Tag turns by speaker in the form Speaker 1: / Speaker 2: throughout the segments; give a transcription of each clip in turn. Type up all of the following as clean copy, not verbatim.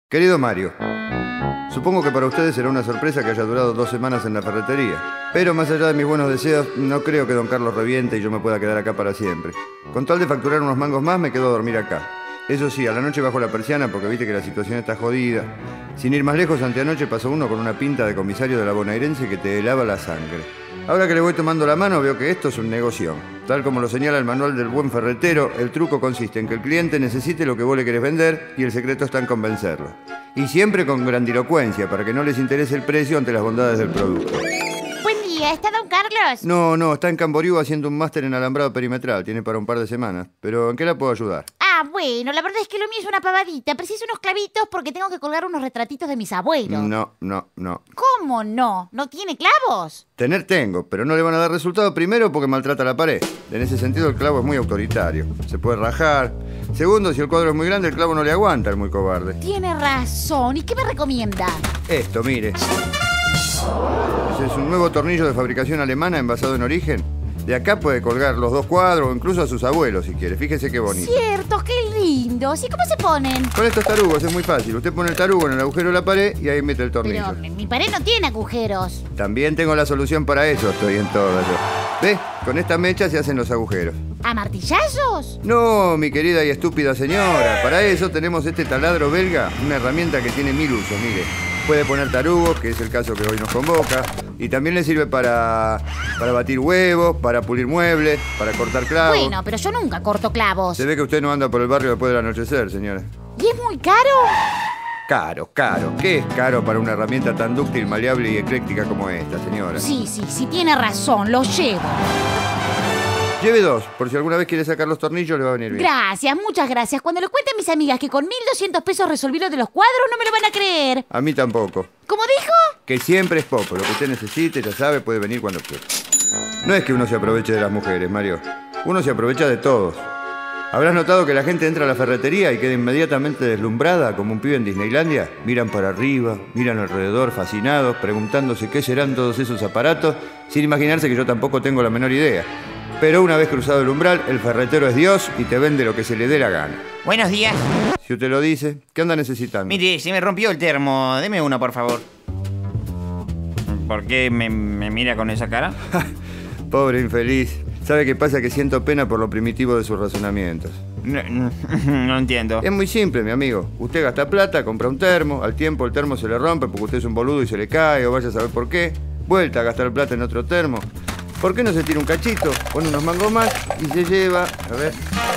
Speaker 1: Querido Mario, supongo que para ustedes será una sorpresa que haya durado 2 semanas en la ferretería. Pero más allá de mis buenos deseos, no creo que don Carlos reviente y yo me pueda quedar acá para siempre. Con tal de facturar unos mangos más, me quedo a dormir acá. Eso sí, a la noche bajo la persiana porque viste que la situación está jodida. Sin ir más lejos, anteanoche pasó uno con una pinta de comisario de la bonaerense que te helaba la sangre. Ahora que le voy tomando la mano, veo que esto es un negocio. Tal como lo señala el manual del buen ferretero, el truco consiste en que el cliente necesite lo que vos le querés vender y el secreto está en convencerlo. Y siempre con grandilocuencia, para que no les interese el precio ante las bondades del producto.
Speaker 2: Buen día, ¿está don Carlos?
Speaker 1: No, está en Camboriú haciendo un máster en alambrado perimetral. Tiene para un par de semanas. Pero ¿en qué la puedo ayudar?
Speaker 2: Bueno, la verdad es que lo mío es una pavadita. Preciso unos clavitos porque tengo que colgar unos retratitos de mis abuelos.
Speaker 1: No.
Speaker 2: ¿Cómo no? ¿No tiene clavos?
Speaker 1: Tener tengo, pero no le van a dar resultado. Primero porque maltrata la pared. En ese sentido el clavo es muy autoritario. Se puede rajar. Segundo, si el cuadro es muy grande, el clavo no le aguanta, el muy cobarde.
Speaker 2: Tiene razón. ¿Y qué me recomienda?
Speaker 1: Esto, mire. Ese es un nuevo tornillo de fabricación alemana envasado en origen. De acá puede colgar los 2 cuadros o incluso a sus abuelos si quiere. Fíjese qué bonito.
Speaker 2: Cierto, qué lindos. ¿Y cómo se ponen?
Speaker 1: Con estos tarugos es muy fácil. Usted pone el tarugo en el agujero de la pared y ahí mete el tornillo.
Speaker 2: Pero mi pared no tiene agujeros.
Speaker 1: También tengo la solución para eso. Estoy en todo yo. ¿Ve? Con esta mecha se hacen los agujeros.
Speaker 2: ¿A martillazos?
Speaker 1: No, mi querida y estúpida señora. Para eso tenemos este taladro belga, una herramienta que tiene 1000 usos, mire. Puede poner tarugos, que es el caso que hoy nos convoca. Y también le sirve para batir huevos, para pulir muebles, para cortar clavos.
Speaker 2: Bueno, pero yo nunca corto clavos.
Speaker 1: Se ve que usted no anda por el barrio después del anochecer, señora.
Speaker 2: ¿Y es muy caro?
Speaker 1: Caro. ¿Qué es caro para una herramienta tan dúctil, maleable y ecléctica como esta, señora?
Speaker 2: Sí, tiene razón, lo llevo.
Speaker 1: Lleve 2, por si alguna vez quiere sacar los tornillos le va a venir bien.
Speaker 2: Gracias, muchas gracias. Cuando le cuenten mis amigas que con 1.200 pesos resolví lo de los cuadros, no me lo van a creer.
Speaker 1: A mí tampoco.
Speaker 2: ¿Cómo dijo?
Speaker 1: Que siempre es poco. Lo que usted necesite, ya sabe, puede venir cuando quiera. No es que uno se aproveche de las mujeres, Mario. Uno se aprovecha de todos. ¿Habrás notado que la gente entra a la ferretería y queda inmediatamente deslumbrada como un pibe en Disneylandia? Miran para arriba, miran alrededor, fascinados, preguntándose qué serán todos esos aparatos, sin imaginarse que yo tampoco tengo la menor idea. Pero una vez cruzado el umbral, el ferretero es Dios y te vende lo que se le dé la gana.
Speaker 3: Buenos días.
Speaker 1: Si usted lo dice, ¿qué anda necesitando?
Speaker 3: Mire, se me rompió el termo. Deme uno, por favor. ¿Por qué me mira con esa cara?
Speaker 1: Pobre infeliz. ¿Sabe qué pasa? Que siento pena por lo primitivo de sus razonamientos.
Speaker 3: No entiendo.
Speaker 1: Es muy simple, mi amigo. Usted gasta plata, compra un termo, al tiempo el termo se le rompe porque usted es un boludo y se le cae, o vaya a saber por qué. Vuelta a gastar plata en otro termo. ¿Por qué no se tira un cachito, pone unos mangos más y se lleva, a ver,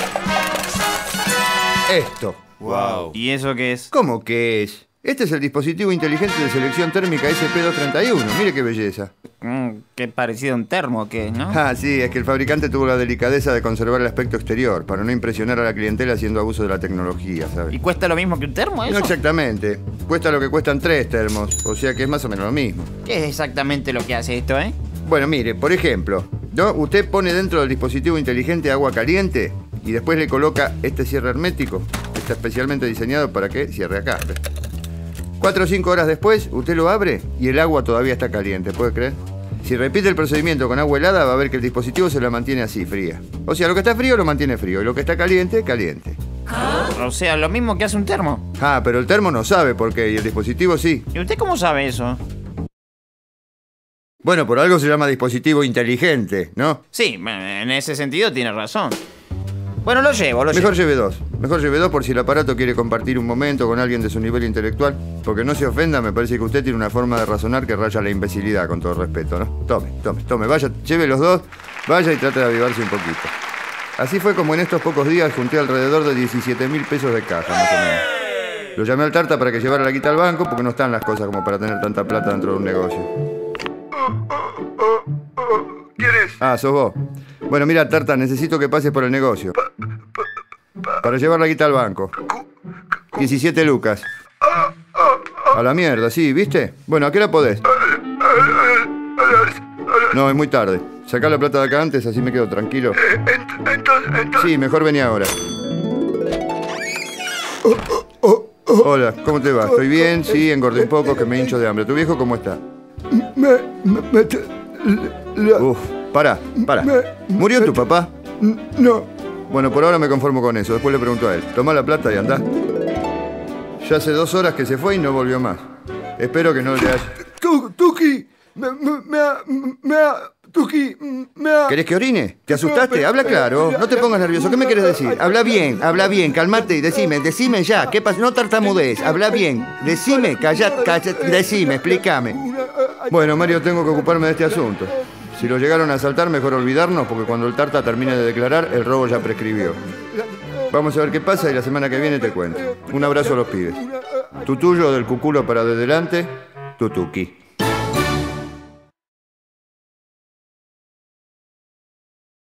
Speaker 1: esto?
Speaker 3: Wow. ¿Y eso qué es?
Speaker 1: ¿Cómo que es? Este es el dispositivo inteligente de selección térmica SP231. Mire qué belleza.
Speaker 3: Qué parecido a un termo, ¿qué? ¿No?
Speaker 1: Sí, es que el fabricante tuvo la delicadeza de conservar el aspecto exterior para no impresionar a la clientela haciendo abuso de la tecnología, ¿sabe?
Speaker 3: ¿Y cuesta lo mismo que un termo eso?
Speaker 1: No exactamente. Cuesta lo que cuestan 3 termos, o sea que es más o menos lo mismo.
Speaker 3: ¿Qué es exactamente lo que hace esto,
Speaker 1: Bueno, mire, por ejemplo, ¿no? Usted pone dentro del dispositivo inteligente agua caliente y después le coloca este cierre hermético. Está especialmente diseñado para que cierre acá. 4 o 5 horas después, usted lo abre y el agua todavía está caliente, ¿puede creer? Si repite el procedimiento con agua helada, va a ver que el dispositivo se la mantiene así, fría. O sea, lo que está frío lo mantiene frío y lo que está caliente, caliente.
Speaker 3: O sea, lo mismo que hace un termo.
Speaker 1: Pero el termo no sabe por qué y el dispositivo sí.
Speaker 3: ¿Y usted cómo sabe eso?
Speaker 1: Bueno, por algo se llama dispositivo inteligente, ¿no?
Speaker 3: Sí, en ese sentido tiene razón. Bueno, lo llevo.
Speaker 1: Mejor lleve 2. Mejor lleve 2 por si el aparato quiere compartir un momento con alguien de su nivel intelectual. Porque no se ofenda, me parece que usted tiene una forma de razonar que raya la imbecilidad, con todo respeto, ¿no? Tome. Vaya, lleve los 2, vaya y trate de avivarse un poquito. Así fue como en estos pocos días junté alrededor de 17.000 pesos de caja, más o menos. Lo llamé al Tarta para que llevara la guita al banco porque no están las cosas como para tener tanta plata dentro de un negocio. ¿Quién es? Sos vos. Bueno, mira, Tarta, necesito que pases por el negocio. Para llevar la guita al banco. 17 lucas. A la mierda, sí, ¿viste? Bueno, ¿a qué hora podés? No, es muy tarde. Sacá la plata de acá antes, así me quedo tranquilo. Sí, mejor vení ahora. Hola, ¿cómo te va? ¿Estoy bien? Sí, engordé un poco, que me hincho de hambre. ¿Tu viejo cómo está? Uf, pará. ¿Murió tu papá?
Speaker 4: No.
Speaker 1: Bueno, por ahora me conformo con eso. Después le pregunto a él. Tomá la plata y andá. Ya hace 2 horas que se fue y no volvió más. Espero que no le haya...
Speaker 4: Tuki, Tuki,
Speaker 1: ¿Querés que orine? ¿Te asustaste? Habla claro, no te pongas nervioso. ¿Qué me quieres decir? Habla bien, calmate y decime ya. ¿Qué pasa? No tartamudees, habla bien. Decime, callate, decime, explícame. Bueno, Mario, tengo que ocuparme de este asunto. Si lo llegaron a asaltar, mejor olvidarnos, porque cuando el Tarta termine de declarar, el robo ya prescribió. Vamos a ver qué pasa y la semana que viene te cuento. Un abrazo a los pibes. Tu tuyo del cuculo para de delante, Tutuki.